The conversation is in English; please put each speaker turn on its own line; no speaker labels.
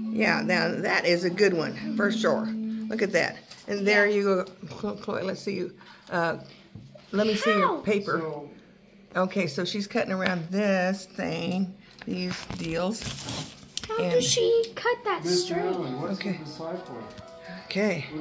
Yeah, now that is a good one for sure. Look at that. And there you go, Chloe. Let's see you. Let me see your paper. Okay, so she's cutting around this thing, these deals.
How does she cut that straight?
Okay. Okay.